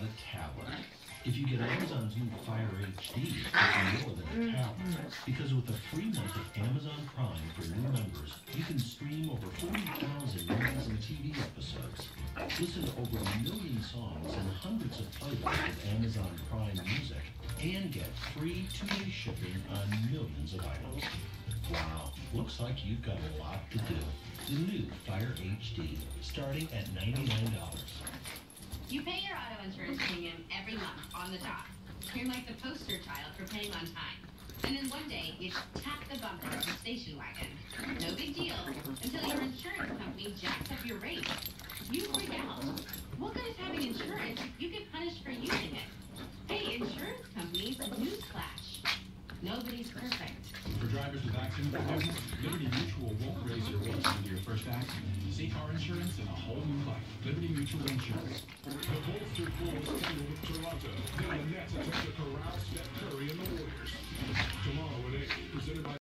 a tablet. If you get Amazon's new Fire HD, it's more than a tablet. Because with a free month of Amazon Prime for new members, you can stream over 40,000 movies and TV episodes. Listen to over 1 million songs and hundreds of playlists with Amazon Prime Music, and get free 2-day shipping on millions of items. Wow, looks like you've got a lot to do. The new Fire HD, starting at $99. You pay your auto insurance premium every month on the dot. You're like the poster child for paying on time. And then one day, you tap the bumper of the station wagon. No big deal, until your insurance company jacks up your rate. You freak out. What good is having insurance if you get punished for using it? Hey, insurance companies, newsflash. Nobody's perfect. For drivers with accident forgiveness, Liberty Mutual won't raise your rates with your first accident. See car insurance and a whole new life. Liberty Mutual Insurance. The bolster force to Toronto.